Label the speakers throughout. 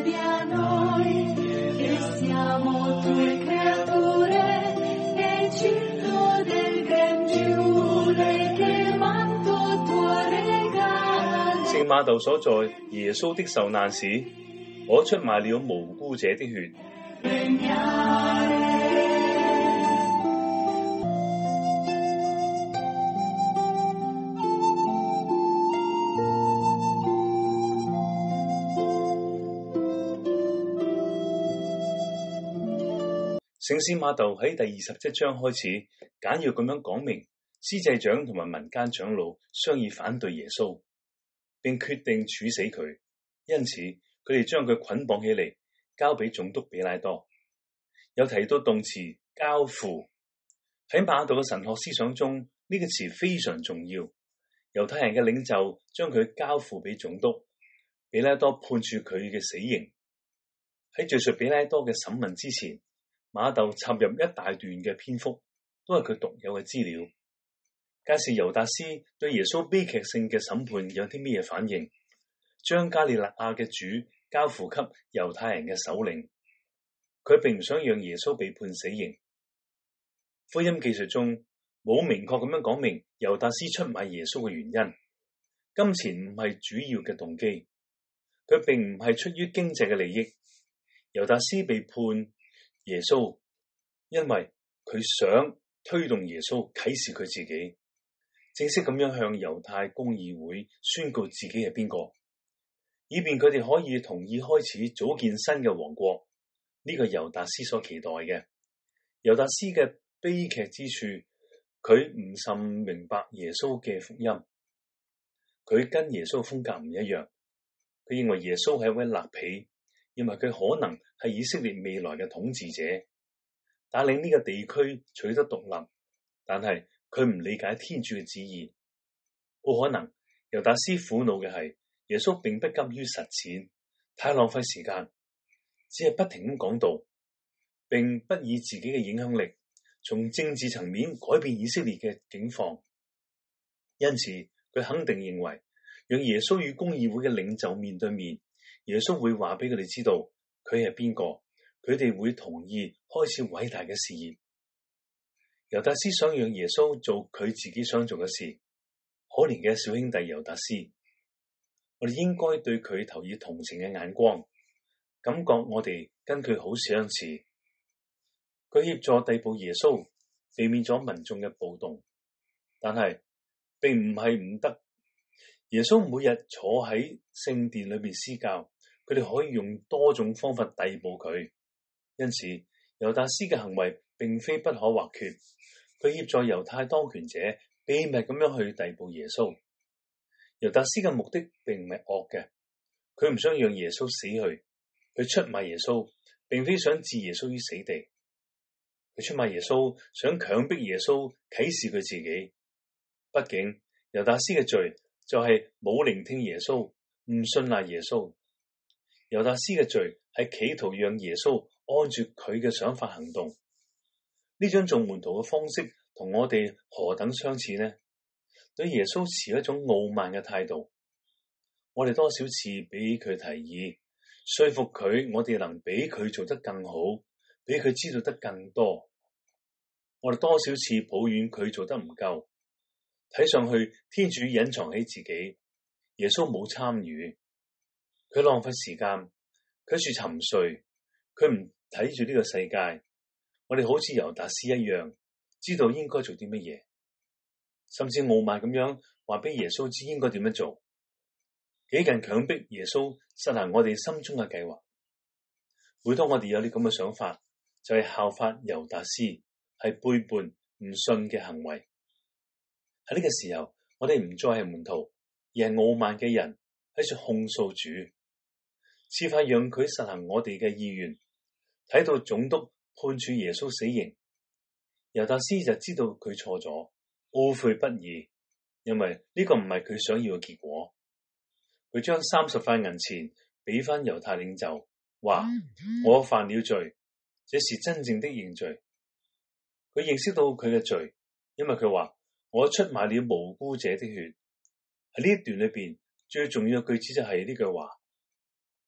Speaker 1: chiedi a noi che siamo tue creature nel circo del grangiule che il manto tuo regala.
Speaker 2: 聖馬竇所在耶穌的受難時，我出賣了無辜者的血。聖師馬竇喺第27章開始簡要咁樣講明，司祭長同埋民間長老商議反對耶穌，並決定處死佢。因此，佢哋將佢捆綁起嚟，交俾總督比拉多。有提到動詞交付，喺馬竇嘅神學思想中，呢個詞非常重要。猶太人嘅領袖將佢交付俾總督，比拉多判處佢嘅死刑。喺敘述比拉多嘅審問之前，馬竇插入一大段嘅篇幅，都係佢獨有嘅資料，介紹猶達斯對耶穌悲劇性嘅審判有啲咩反應，將加利肋亞嘅主交付給猶太人嘅首領。佢並唔想讓耶穌被判死刑。福音記述中冇明確咁樣講明猶達斯出賣耶穌嘅原因，金錢唔係主要嘅動機，佢並唔係出於經濟嘅利益。猶達斯被判耶穌，因為佢想推動耶穌啟示佢自己，正式咁樣向猶太公議會宣告自己係邊個，以便佢哋可以同意開始組建新嘅王國。呢個猶達斯所期待嘅。猶達斯嘅悲劇之處，佢唔甚明白耶穌嘅福音，佢跟耶穌風格唔一樣。佢認為耶穌係一位辣婢，認為佢可能係以色列未來嘅統治者，帶領呢個地區取得獨立，但係佢唔理解天主嘅旨意。好可能猶達斯苦惱嘅係耶穌並不甘於實踐，太浪費時間，只係不停咁講道，並不以自己嘅影響力從政治層面改變以色列嘅境況。因此佢肯定認為讓耶穌與公議會嘅領袖面對面，耶穌會話俾佢哋知道佢係邊個，佢哋會同意開始偉大嘅事業。猶達斯想讓耶穌做佢自己想做嘅事。可憐嘅小兄弟猶達斯，我哋應該對佢投以同情嘅眼光，感覺我哋跟佢好相似。佢協助逮捕耶穌，避免咗民眾嘅暴動，但係並唔係唔得。耶穌每日坐喺聖殿裏邊施教，佢哋可以用多種方法逮捕佢。因此，猶達斯嘅行為並非不可或缺。佢協助猶太當權者秘密咁樣去逮捕耶穌。猶達斯嘅目的並唔係惡嘅，佢唔想讓耶穌死去。佢出賣耶穌，並非想置耶穌於死地。佢出賣耶穌，想強迫耶穌啟示佢自己。畢竟猶達斯嘅罪就係冇聆聽耶穌，唔信賴耶穌。猶達斯嘅罪係企圖讓耶穌按住佢嘅想法行動。呢種做門徒嘅方式同我哋何等相似呢？對耶穌持一種傲慢嘅態度。我哋多少次俾佢提議，說服佢，我哋能比佢做得更好，比佢知道得更多。我哋多少次抱怨佢做得唔夠，睇上去天主隱藏起自己，耶穌冇參與，佢浪費時間，佢住沉睡，佢唔睇住呢個世界。我哋好似猶達斯一樣，知道應該做啲乜嘢，甚至傲慢咁樣話俾耶穌知應該點樣做，幾近強迫耶穌實行我哋心中嘅計劃。每當我哋有啲咁嘅想法，就係效法猶達斯，係背叛唔信嘅行為。喺呢個時候，我哋唔再係門徒，而係傲慢嘅人喺度控訴主，似快讓佢實行我哋嘅意願。睇到總督判處耶穌死刑，猶達斯就知道佢錯咗，懊悔不已，因為呢個唔係佢想要嘅結果。佢將30塊銀錢俾翻猶太領袖，話我犯了罪，這是真正的認罪。佢認識到佢嘅罪，因為佢話我出賣了無辜者的血。喺呢一段裏邊，最重要嘅句子就係呢句話，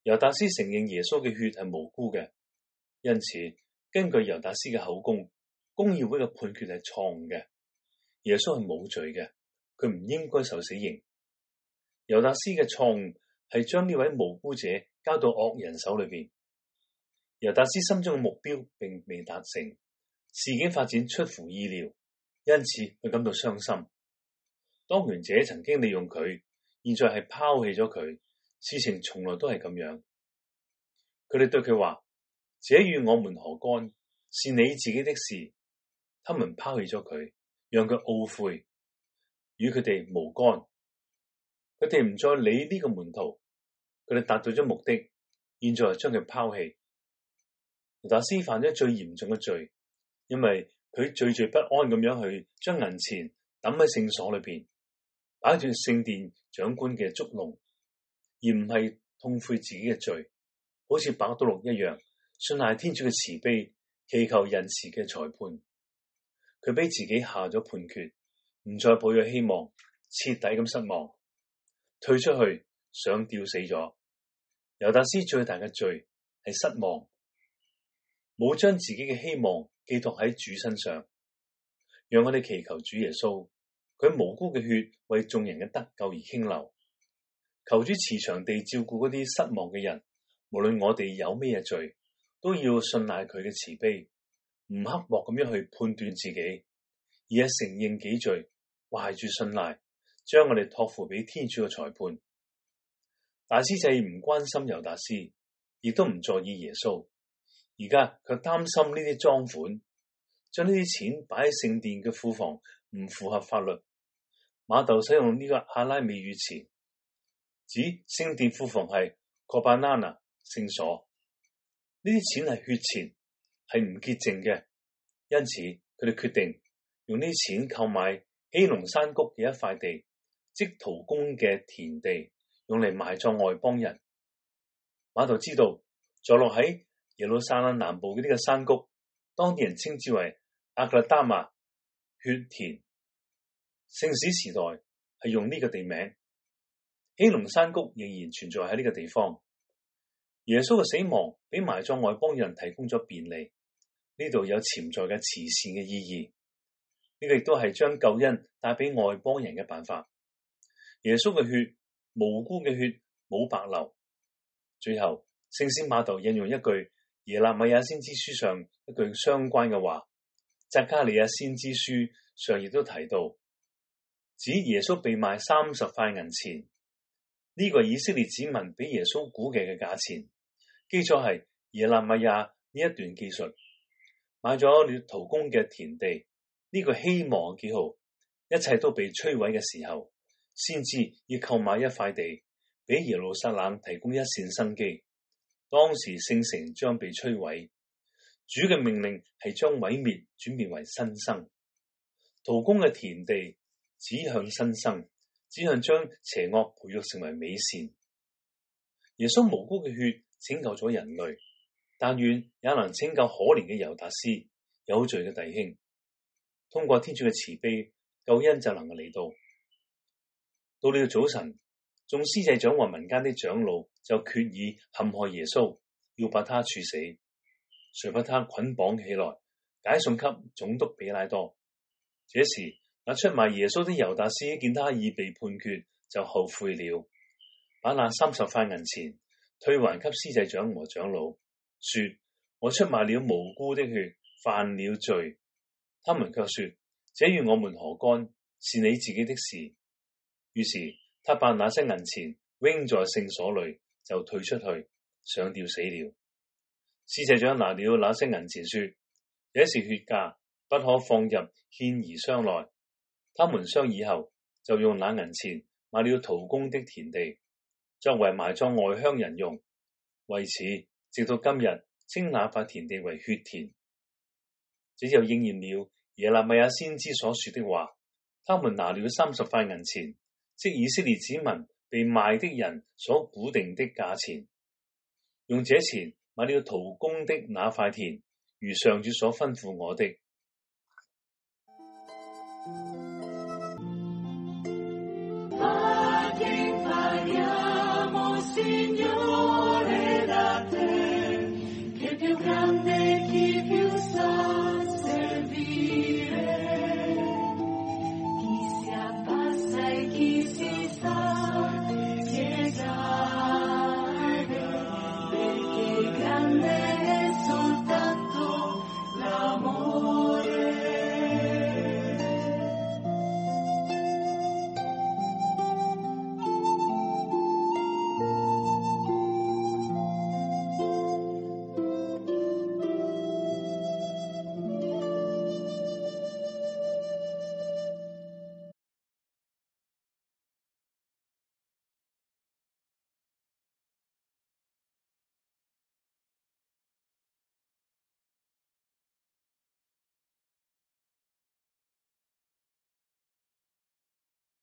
Speaker 2: 猶達斯承認耶穌嘅血係無辜嘅，因此根據猶達斯嘅口供，公議會嘅判決係錯誤嘅。耶穌係冇罪嘅，佢唔應該受死刑。猶達斯嘅錯誤係將呢位無辜者交到惡人手裏邊。猶達斯心中嘅目標並未達成，事件發展出乎意料，因此佢感到傷心。當權者曾經利用佢，現在係拋棄咗佢，事情從來都係咁樣。佢哋對佢話：這與我們何干？是你自己的事。他們拋棄咗佢，讓佢懊悔，與佢哋無干。佢哋唔再理呢個門徒，佢哋達到咗目的，現在將佢拋棄。猶達斯犯咗最嚴重嘅罪，因為佢惴惴不安咁樣去將銀錢抌喺聖所裏邊，擺脫聖殿長官嘅捉弄，而唔係痛悔自己嘅罪，好似伯多祿一樣，信賴天主嘅慈悲，祈求仁慈嘅裁判。佢俾自己下咗判決，唔再抱有希望，徹底咁失望，退出去想吊死咗。猶達斯最大嘅罪係失望，冇將自己嘅希望寄託喺主身上。讓我哋祈求主耶穌，佢無辜嘅血為眾人嘅得救而傾流。求主慈祥地照顧嗰啲失望嘅人，無論我哋有咩罪，都要信賴佢嘅慈悲，唔刻薄咁樣去判斷自己，而係承認己罪，懷住信賴，將我哋託付俾天主嘅裁判。大司祭唔關心猶達斯，亦都唔在意耶穌，而家卻擔心呢啲贓款，將呢啲錢擺喺聖殿嘅庫房唔符合法律。馬竇使用呢個阿拉美語詞，指聖殿庫房係 Corbanana 聖所，呢啲錢係血錢，係唔潔淨嘅，因此佢哋決定用呢啲錢購買希龍山谷嘅一塊地，即陶工嘅田地，用嚟埋葬外邦人。馬竇知道坐落喺耶路撒冷南部嘅呢個山谷，當地人稱之為阿格拉達馬血田。聖史時代係用呢個地名，希龍山谷仍然存在喺呢個地方。耶穌嘅死亡俾埋葬外邦人提供咗便利，呢度有潛在嘅慈善嘅意義。呢個亦都係將救恩帶俾外邦人嘅辦法。耶穌嘅血，無辜嘅血，冇白流。最後，聖史馬竇引用一句耶肋米亞先知書上一句相關嘅話，匝加利亞先知書上亦都提到，指耶穌被賣30塊銀錢，呢個以色列子民俾耶穌估計嘅價錢，基礎係耶肋米亞呢一段記述，買咗了陶工嘅田地，呢個希望嘅記號，一切都被摧毀嘅時候，先知要購買一塊地，俾耶路撒冷提供一線生機。當時聖城將被摧毀，主嘅命令係將毀滅轉變為新生。陶工嘅田地指向新生，指向將邪惡培育成為美善。耶穌無辜嘅血拯救咗人類，但願也能拯救可憐嘅猶達斯，有罪嘅弟兄。通過天主嘅慈悲，救恩就能夠嚟到。到了早晨，眾司祭長和民間的長老就決意陷害耶穌，要把他處死，遂把他捆綁起來，解送給總督比拉多。這時，那出賣耶穌的猶達斯見他已被判決，就後悔了，把那30塊銀錢退還給司祭長和長老，說：我出賣了無辜的血，犯了罪。他們卻說：這與我們何干？是你自己的事。於是他把那些銀錢扔在聖所裏，就退出去，上吊死了。司祭長拿了那些銀錢說：這是血價，不可放入獻儀箱內。他們商議後，就用那銀錢買了陶工的田地，作為埋葬外鄉人用。為此，直到今日，稱那塊田地為血田。這就應驗了耶肋米亞先知所說的話：他們拿了30塊銀錢，即以色列子民被賣的人所估定的價錢，用這錢買了陶工的那塊田，如上主所吩咐我的。